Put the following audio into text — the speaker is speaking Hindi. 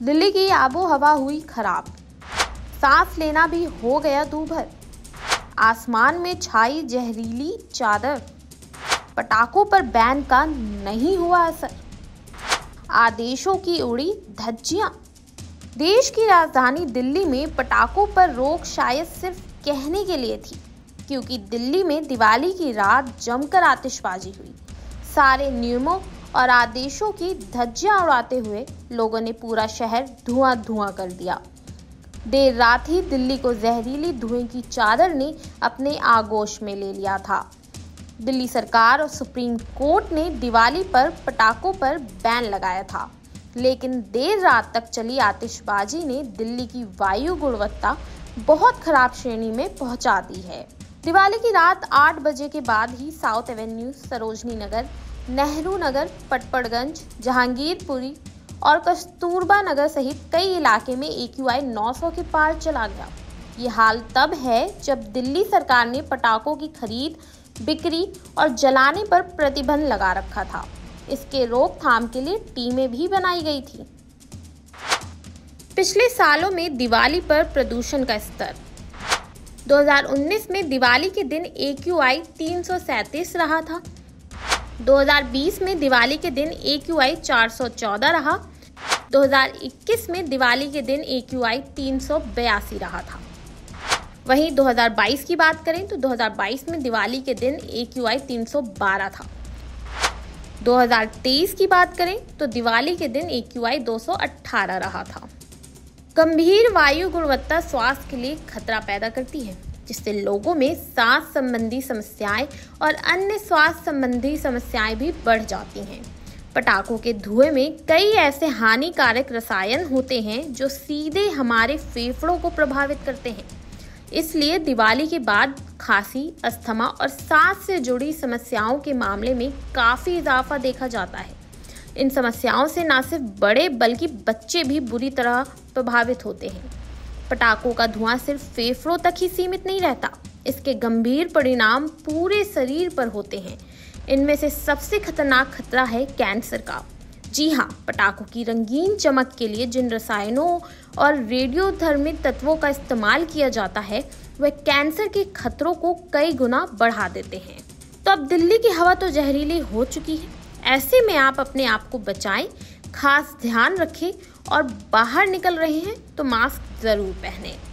दिल्ली की आबो हवा हुई खराब, सांस लेना भी हो गया दूभर। आसमान में छाई जहरीली चादर, पटाखों पर बैन का नहीं हुआ असर। आदेशों की उड़ी धज्जियां। देश की राजधानी दिल्ली में पटाखों पर रोक शायद सिर्फ कहने के लिए थी, क्योंकि दिल्ली में दिवाली की रात जमकर आतिशबाजी हुई। सारे नियमों और आदेशों की धज्जियां उड़ाते हुए लोगों ने पूरा शहर धुआं धुआं कर दिया। देर रात ही दिल्ली को जहरीली धुएं की चादर ने अपने आगोश में ले लिया था। दिल्ली सरकार और सुप्रीम कोर्ट ने दिवाली पर पटाखों पर बैन लगाया था, लेकिन देर रात तक चली आतिशबाजी ने दिल्ली की वायु गुणवत्ता बहुत खराब श्रेणी में पहुंचा दी है। दिवाली की रात 8 बजे के बाद ही साउथ एवेन्यू, सरोजनी नगर, नेहरू नगर, पटपड़गंज, जहांगीरपुरी और कस्तूरबा नगर सहित कई इलाके में AQI 900 के पार चला गया। ये हाल तब है जब दिल्ली सरकार ने पटाखों की खरीद, बिक्री और जलाने पर प्रतिबंध लगा रखा था। इसके रोकथाम के लिए टीमें भी बनाई गई थी। पिछले सालों में दिवाली पर प्रदूषण का स्तर। 2019 में दिवाली के दिन AQI 337 रहा था। 2020 में दिवाली के दिन AQI 414 रहा। 2021 में दिवाली के दिन AQI 382 रहा था। वहीं 2022 की बात करें तो 2022 में दिवाली के दिन AQI 312 था। 2023 की बात करें तो दिवाली के दिन AQI 218 रहा था। गंभीर वायु गुणवत्ता स्वास्थ्य के लिए खतरा पैदा करती है, जिससे लोगों में सांस संबंधी समस्याएं और अन्य स्वास्थ्य संबंधी समस्याएं भी बढ़ जाती हैं। पटाखों के धुएं में कई ऐसे हानिकारक रसायन होते हैं जो सीधे हमारे फेफड़ों को प्रभावित करते हैं। इसलिए दिवाली के बाद खांसी, अस्थमा और सांस से जुड़ी समस्याओं के मामले में काफ़ी इजाफा देखा जाता है। इन समस्याओं से न सिर्फ बड़े बल्कि बच्चे भी बुरी तरह प्रभावित होते हैं। पटाखों का धुआं सिर्फ फेफड़ों तक ही सीमित नहीं रहता, इसके गंभीर परिणाम पूरे शरीर पर होते हैं। इनमें से सबसे खतरनाक खतरा है कैंसर का। जी हाँ, पटाखों की रंगीन चमक के लिए जिन रसायनों और रेडियोधर्मी तत्वों का इस्तेमाल किया जाता है, वह कैंसर के खतरों को कई गुना बढ़ा देते हैं। तो अब दिल्ली की हवा तो जहरीली हो चुकी है, ऐसे में आप अपने आप को बचाएं, खास ध्यान रखें और बाहर निकल रहे हैं तो मास्क जरूर पहनें।